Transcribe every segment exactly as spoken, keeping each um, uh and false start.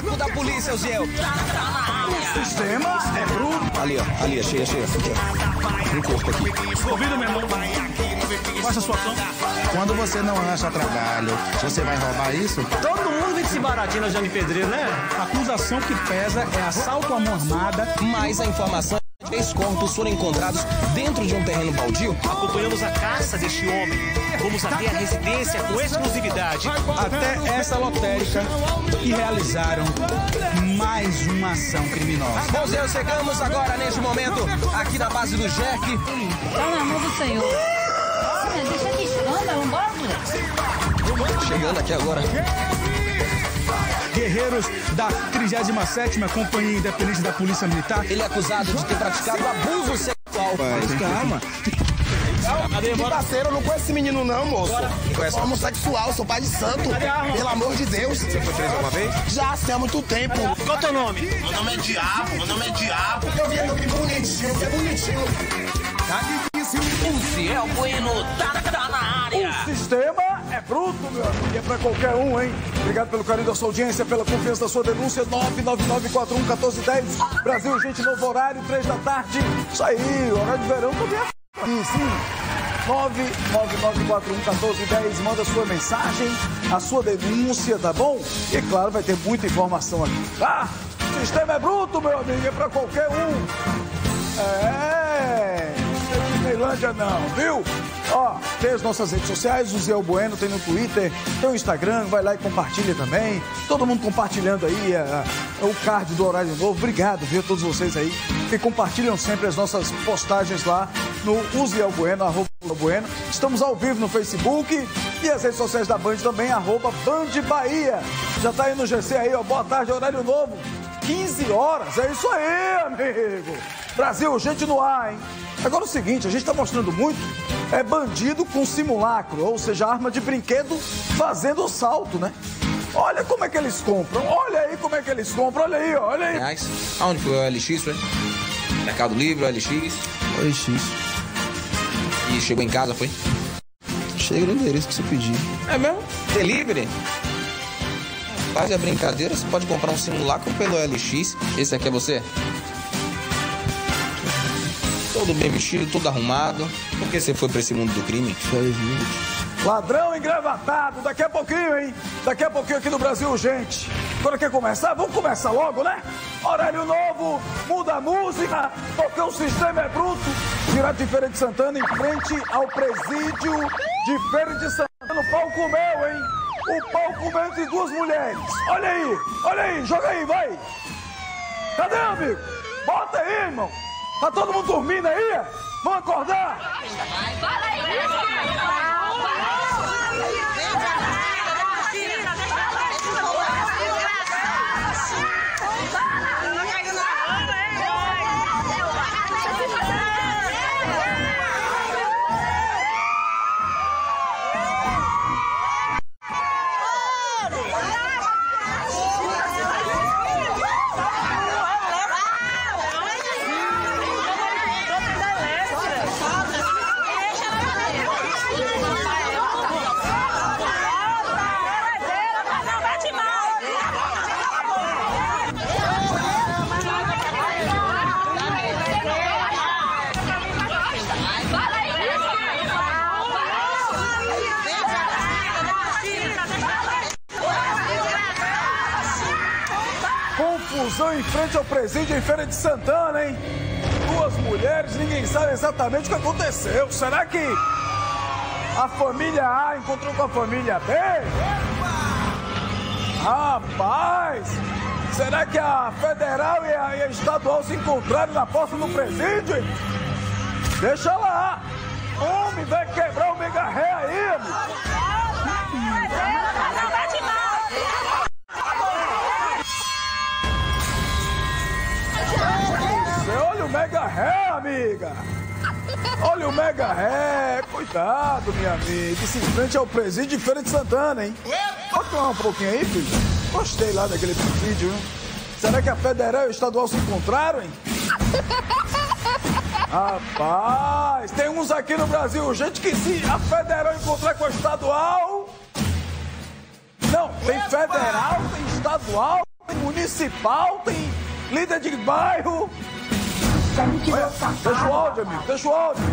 Macaco da polícia, Ziel. O sistema é bruto. Ali, ó. Ali, achei, achei. Um corpo aqui. Ouvido, meu irmão. Qual a sua ação? Quando você não acha trabalho, você vai roubar isso? Todo mundo vem se baratinho na Jane Pedreiro, né? A acusação que pesa é assalto à mão armada. Mas a informação é que três corpos foram encontrados dentro de um terreno baldio. Acompanhamos a caça deste homem. Vamos até a residência com exclusividade. Até essa lotérica e realizaram mais uma ação criminosa. Bom, Zé, chegamos agora, neste momento, aqui na base do Jack. Pelo amor do Senhor. Olha, deixa de escândalo, vambora, moleque. Chegando aqui agora. Guerreiros da trigésima sétima Companhia Independente da Polícia Militar. Ele é acusado de ter praticado abuso sexual. Mas calma. Cadê, parceiro, eu não conheço esse menino não, moço. Eu sou homossexual, sou pai de santo. Pelo amor de Deus. Você foi preso alguma vez? Já, sei há muito tempo. Qual é o teu nome? Meu nome é Diabo, meu nome é Diabo. Eu vi que bonitinho, que bonitinho. Tá difícil. O Ziel Bueno tá, tá na área. O sistema é bruto, meu amigo. E é pra qualquer um, hein? Obrigado pelo carinho da sua audiência, pela confiança da sua denúncia. nove nove nove quatro um um quatro um zero. Brasil, gente, novo horário, três da tarde. Isso aí, horário de verão também é aqui, sim. nove nove nove quatro um um quatro zero. Manda sua mensagem, a sua denúncia, tá bom? E claro, vai ter muita informação aqui. Ah, o sistema é bruto, meu amigo. É pra qualquer um. É... Disneylândia não, viu? Ó, tem as nossas redes sociais, o Ziel Bueno tem no Twitter, tem o Instagram, vai lá e compartilha também. Todo mundo compartilhando aí a, a, o card do Horário Novo. Obrigado, viu, todos vocês aí que compartilham sempre as nossas postagens lá no Ziel Bueno, arroba Bueno. Estamos ao vivo no Facebook e as redes sociais da Band também, arroba Band Bahia. Já tá aí no G C aí, ó, boa tarde, Horário Novo. quinze horas, é isso aí, amigo. Brasil, gente no ar, hein? Agora é o seguinte, a gente tá mostrando muito, é bandido com simulacro, ou seja, arma de brinquedo fazendo salto, né? Olha como é que eles compram, olha aí como é que eles compram, olha aí, olha aí. Reais. Aonde foi o L X, foi? Mercado Livre, o L X? O L X. E chegou em casa, foi? Chega no endereço que você pediu. É mesmo? Delivery? Faz a brincadeira, você pode comprar um simulacro pelo L X. Esse aqui é você? Todo bem vestido, tudo arrumado. Por que você foi pra esse mundo do crime? Ladrão engravatado, daqui a pouquinho, hein? Daqui a pouquinho aqui no Brasil, gente. Quando quer começar? Vamos começar logo, né? Horário Novo, muda a música, porque o sistema é bruto. Direto de Feira de Santana, em frente ao presídio de Feira de Santana. No palco meu, hein? O palco meu entre duas mulheres. Olha aí, olha aí, joga aí, vai. Cadê, amigo? Bota aí, irmão. Tá todo mundo dormindo aí? Vamos acordar? Fala aí, Confusão em frente ao presídio em Feira de Santana, hein? Duas mulheres, ninguém sabe exatamente o que aconteceu. Será que a família A encontrou com a família B? Rapaz! Será que a federal e a, e a estadual se encontraram na porta do presídio? Hein? Deixa lá! Homem, vai quebrar o mega ré aí, amigo! Olha o mega ré, amiga! Olha o mega ré! Cuidado, minha amiga! Isso em frente ao presídio de Feira de Santana, hein? Pode tomar um pouquinho aí, filho? Gostei lá daquele presídio, hein? Será que a federal e o estadual se encontraram, hein? Rapaz, tem uns aqui no Brasil, gente que se a federal encontrar com a estadual... Não, tem federal, tem estadual, municipal, tem líder de bairro. Olha, deixa o áudio, amigo, deixa o áudio.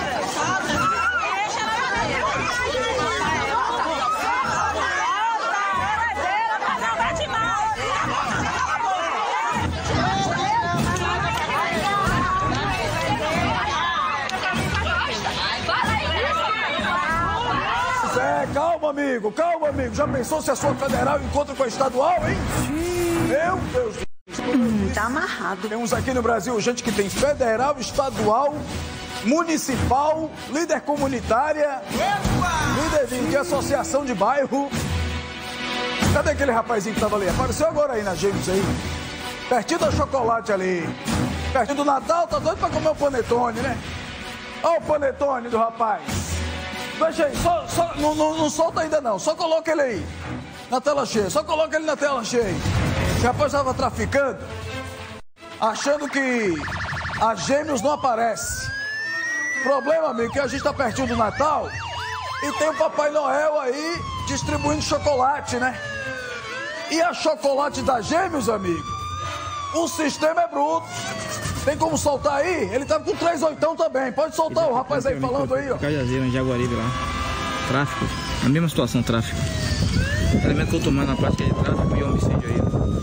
É, calma, amigo, calma, amigo. Já pensou se a sua federal encontra com a estadual, hein? Meu Deus do céu. Hum, tá amarrado. Temos aqui no Brasil gente que tem federal, estadual, municipal, líder comunitária, líder de, de associação de bairro. Cadê aquele rapazinho que tava ali? Apareceu agora aí na Gêmeos aí. Pertinho da Chocolate ali. Pertinho do Natal, tá doido pra comer o panetone, né? Olha o panetone do rapaz. Deixa aí, só, só, não, não, não solta ainda não, só coloca ele aí. Na tela cheia, só coloca ele na tela cheia. O rapaz estava traficando, achando que a Gêmeos não aparece. Problema, amigo, que a gente tá pertinho do Natal e tem o Papai Noel aí distribuindo chocolate, né? E a chocolate da Gêmeos, amigo, o sistema é bruto. Tem como soltar aí? Ele tava com três oitão também. Pode soltar o rapaz aí falando aí, ó. Cajazeiro, em Jaguaribe lá. Tráfico. A mesma situação, tráfico. Elemento que eu tomando na prática de tráfico e homicídio aí.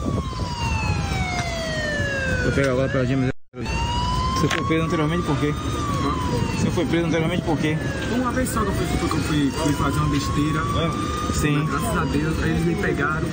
Vou pegar agora pela Gêmeos. Você foi preso anteriormente por quê? Você foi preso anteriormente por quê? Uma vez só que eu fui, que eu fui, fui fazer uma besteira. É. Sim. Mas, graças a Deus, aí eles me pegaram.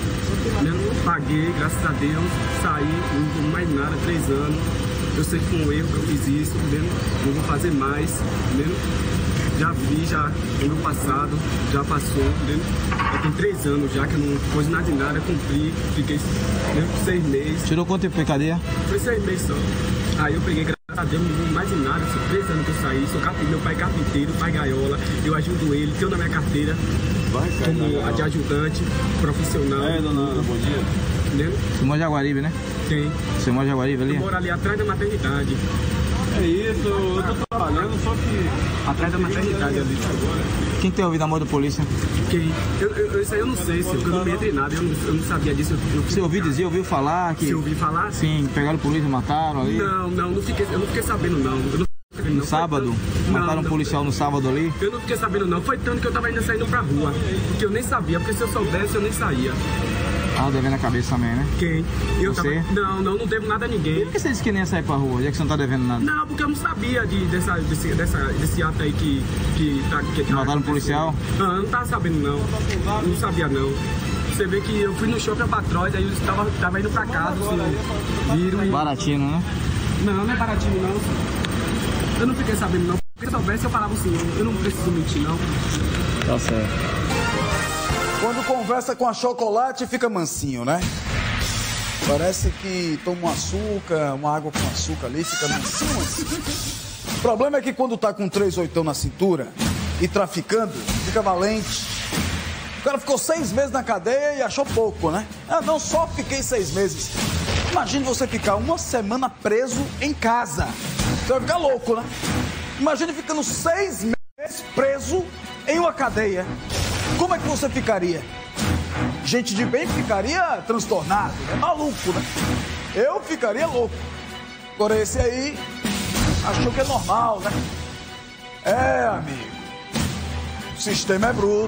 Eu paguei, graças a Deus, saí, não vou mais nada, três anos. Eu sei que foi um erro que eu fiz isso, entendeu? Não vou fazer mais, entendeu? Já vi, já no meu passado, já passou, entendeu? Já tem três anos já que eu não fiz nada de nada, cumpri, fiquei entendeu? seis meses. Tirou quanto tempo de cadeia? Foi seis meses só. Aí eu peguei, graças a Deus, não vou mais de nada, são três anos que eu saí, sou carpinteiro, meu pai é carpinteiro, pai gaiola, eu ajudo ele, tenho na minha carteira, como de ajudante, profissional. É, dona, bom dia. Entendeu? Você mora em Jaguaribe, né? Tem. Você mora em Jaguaribe ali? Eu moro ali atrás da maternidade. É isso, eu tô trabalhando, só que... Atrás da maternidade ali. Quem tem ouvido a mão da polícia? Quem? Eu, eu, isso aí eu não sei, senhor, porque eu não me entrei nada, eu não, eu não sabia disso. Eu, eu Você ouviu dizer, ouviu falar que... Você ouviu falar? Sim, pegaram a polícia, mataram ali? Não, não, não fiquei, eu não fiquei sabendo não. Eu não No não. sábado? Não, mataram não, um policial não. no sábado ali? Eu não fiquei sabendo não, foi tanto que eu tava ainda saindo pra rua. Porque eu nem sabia, porque se eu soubesse eu nem saía. Ah, devendo a cabeça também, né? Quem? Eu você? Tava... Não, não, não devo nada a ninguém. E por que você disse que nem ia sair pra rua, já que você não tá devendo nada? Não, porque eu não sabia de, dessa, desse, dessa, desse ato aí que... que, tá, que, que mataram um policial? Não, eu não tava sabendo não, não sabia não. Você vê que eu fui no shopping Patróis, aí eu tava, tava indo pra casa, assim, viram e... Baratinho, né? Não, não é baratinho não, senhor. Eu não fiquei sabendo não, porque se eu soubesse eu falava o senhor, eu não preciso mentir não. Tá certo. Quando conversa com a Chocolate, fica mansinho, né? Parece que toma um açúcar, uma água com açúcar ali, fica mansinho, mansinho. O problema é que quando tá com três oitão na cintura e traficando, fica valente. O cara ficou seis meses na cadeia e achou pouco, né? Ah, não, só fiquei seis meses. Imagine você ficar uma semana preso em casa. Você vai ficar louco, né? Imagine ficando seis meses preso em uma cadeia. Como é que você ficaria? Gente de bem ficaria transtornado, é maluco, né? Eu ficaria louco. Agora esse aí achou que é normal, né? É, amigo. O sistema é bruto.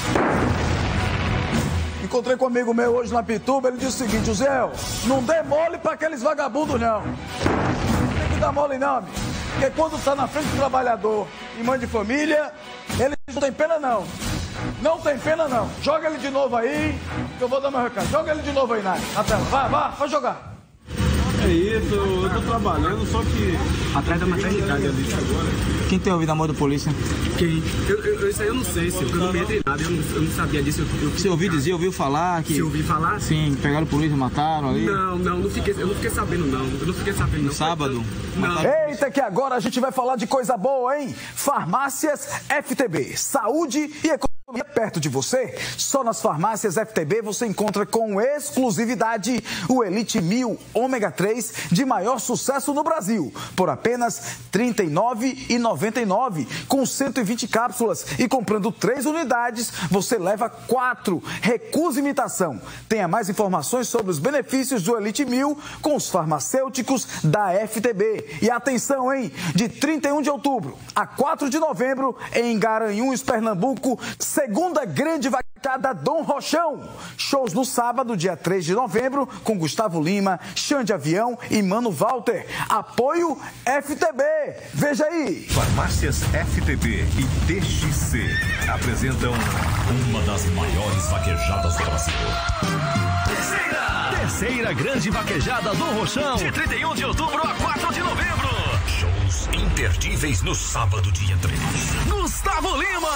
Encontrei com um amigo meu hoje na Pituba, ele disse o seguinte: José, não dê mole pra aqueles vagabundos, não. Não tem que dar mole, não, amigo. Porque quando tá na frente do trabalhador e mãe de família, eles não tem pena, não. Não tem pena, não. Joga ele de novo aí, que eu vou dar meu recado. Joga ele de novo aí, Nath, na tela. Vai, vai, vai jogar. É isso, eu tô trabalhando, só que... Atrás da maternidade ali. Quem tem ouvido a mão da polícia? Quem? Eu, eu, isso aí eu não sei, senhor, porque eu não me entrei nada, eu não, eu não sabia disso. Eu, eu Você ouviu dizer, ouviu falar que... Você ouviu falar? Sim, pegaram a polícia, mataram ali? Não, não, não fiquei, eu não fiquei sabendo não, eu não fiquei sabendo não. No sábado? Não. Eita, que agora a gente vai falar de coisa boa, hein? Farmácias F T B, saúde e economia. Perto de você, só nas farmácias F T B você encontra com exclusividade o Elite mil ômega três de maior sucesso no Brasil, por apenas trinta e nove reais e noventa e nove centavos, com cento e vinte cápsulas, e comprando três unidades, você leva quatro. Recusa imitação. Tenha mais informações sobre os benefícios do Elite mil com os farmacêuticos da F T B. E atenção, hein? De trinta e um de outubro a quatro de novembro, em Garanhuns, Pernambuco, segunda grande vaquejada Dom Rochão. Shows no sábado, dia três de novembro, com Gustavo Lima, Xande Avião e Mano Walter. Apoio F T B. Veja aí. Farmácias F T B e D X C apresentam uma das maiores vaquejadas do Brasil. Terceira! Terceira grande vaquejada do Rochão, de trinta e um de outubro a quatro de novembro. Shows imperdíveis no sábado, dia três. Gustavo Lima!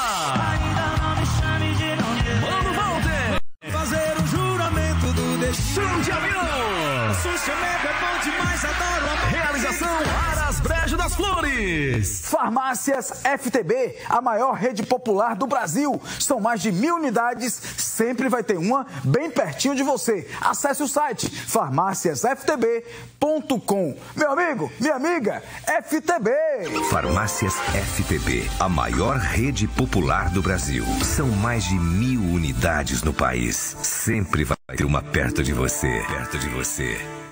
Mano Walter! Fazer o juramento do destino. Xande Avião! É bom demais, adoro a Realização Aras Brejo das Flores. Farmácias F T B, a maior rede popular do Brasil. São mais de mil unidades, sempre vai ter uma bem pertinho de você. Acesse o site farmácias f t b ponto com. Meu amigo, minha amiga, F T B. Farmácias F T B, a maior rede popular do Brasil. São mais de mil unidades no país. Sempre vai ter uma perto de você. Perto de você.